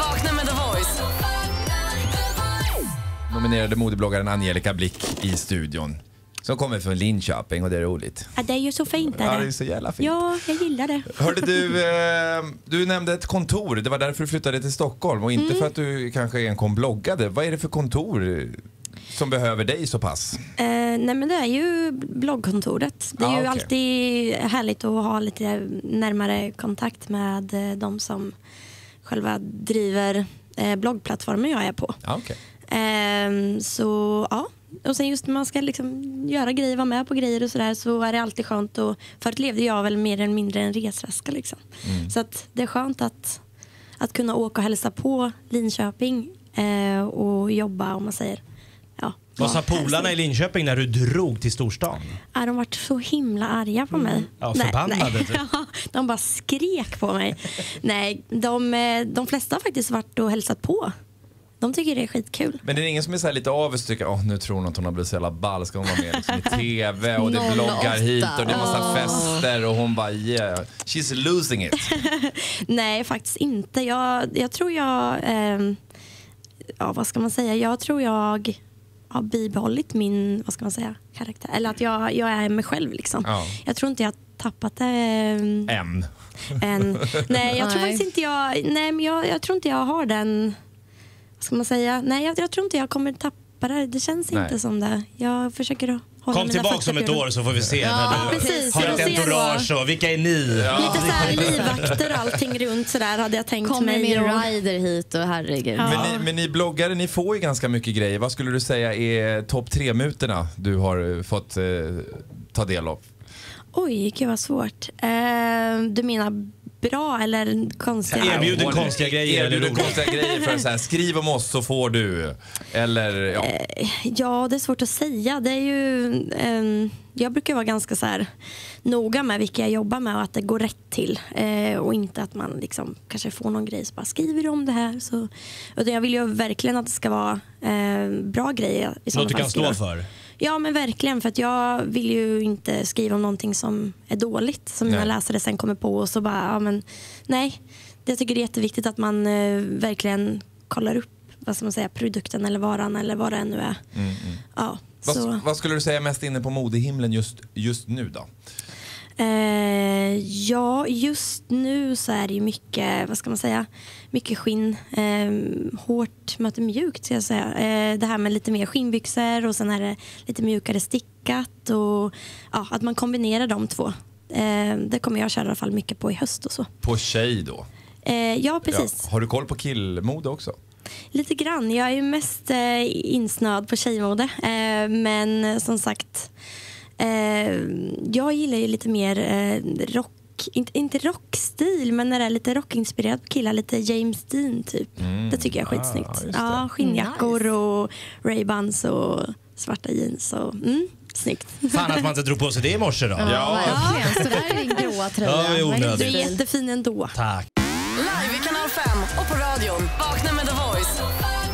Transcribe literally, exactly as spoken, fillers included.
Vakna med The Voice. Nominerade modebloggaren Angelica Blick i studion. Som kommer från Linköping och det är roligt. Ja, det är ju så fint där. Ja, det är så jävla fint. Ja, jag gillar det. Hörde du, eh, du nämnde ett kontor. Det var därför du flyttade till Stockholm och inte Mm. för att du kanske enkom bloggade. Vad är det för kontor som behöver dig så pass? Eh, nej men det är ju bloggkontoret. Det är Ah, ju okej. alltid härligt att ha lite närmare kontakt med eh, de som själva driver eh, bloggplattformen jag är på. Ja, okay. eh, Så ja. Och sen just när man ska liksom göra grejer, vara med på grejer och sådär, så är det alltid skönt. Och förut levde jag väl mer eller mindre en resväska liksom. Mm. Så att det är skönt att, att kunna åka och hälsa på Linköping eh, och jobba, om man säger. Ja, Vad sa polarna i Linköping när du drog till storstan? Ja, de var så himla arga på mig. Ja, Nej, förbannade nej. typ. Ja, de bara skrek på mig. Nej, de, eh, de flesta har faktiskt varit och hälsat på. De tycker det är skitkul. Men det är ingen som är så här lite avis och tycker, åh nu tror hon att hon har blivit så jävla ball, ska hon vara med liksom i tv och det bloggar hit och det är massa fester och hon bara yeah, she's losing it. Nej, faktiskt inte. Jag, jag tror jag, eh, ja vad ska man säga, jag tror jag har bibehållit min, vad ska man säga, karaktär. Eller att jag, jag är mig själv liksom. Ja. Jag tror inte jag har tappat det. Eh, Än. än. Nej, jag tror Nej. faktiskt inte jag, nej men jag, jag tror inte jag har den, vad ska man säga, nej jag, jag tror inte jag kommer tappa det. Det känns Nej. inte som det. Jag försöker att hålla Kom mina tillbaka fötter om ett på jorden. år så får vi se Ja, när du precis. har Vi ett får se entourage och vilka är ni? Lite så här livvakter och allting runt sådär hade jag tänkt Kommer mig. med och- rider hit och herregud. Ja. Men, ni, men ni bloggare, ni får ju ganska mycket grejer. Vad skulle du säga är topp tre-mutorna du har eh, fått eh, ta del av? Oj, gud vad svårt. Eh, du menar bra eller konstiga? Ja, erbjuder konstiga grejer eller Erbjuder roliga. konstiga grejer för så här, skriv om oss så får du. Eller ja. Ja, det är svårt att säga. Det är ju, eh, jag brukar vara ganska så här noga med vilka jag jobbar med och att det går rätt till. Eh, och inte att man liksom kanske får någon grej så bara skriver du om det här. Så, utan jag vill ju verkligen att det ska vara eh, bra grejer. I sådana Något du fall kan skriva. stå för? Ja, men verkligen, för att jag vill ju inte skriva om någonting som är dåligt som mina Nej. läsare sen kommer på och så bara, ja men nej, jag tycker det är jätteviktigt att man eh, verkligen kollar upp, vad ska man säga, produkten eller varan eller vad det än nu är. Mm, mm. Ja, så. Vad, vad skulle du säga är mest inne på modehimlen just, just nu då? Eh, ja, just nu så är det ju mycket, vad ska man säga, mycket skinn. Eh, hårt möter mjukt, ska jag säga. Eh, det här med lite mer skinnbyxor och sen är det lite mjukare stickat och ja, att man kombinerar de två. Eh, det kommer jag köra i alla fall mycket på i höst och så. På tjej då? Eh, ja, precis. Ja. Har du koll på killmode också? Lite grann. Jag är ju mest eh, insnöad på tjejmode. Eh, men som sagt, eh, jag gillar ju lite mer eh, rock. Inte, inte rockstil, men när det är lite rockinspirerat på killar. Lite James Dean typ. Mm. Det tycker jag är Ah, skitsnyggt. just det. Ja, skinnjackor Nice. och Ray-Bans och svarta jeans. Och, mm, snyggt. Fan att man inte drog på sig det i morse då. Ja, verkligen. Så där är din gråa tröja. Ja, det är onödigt. Du är jättefin ändå. Tack. Live i kanal fem och på radion. Vakna med The Voice.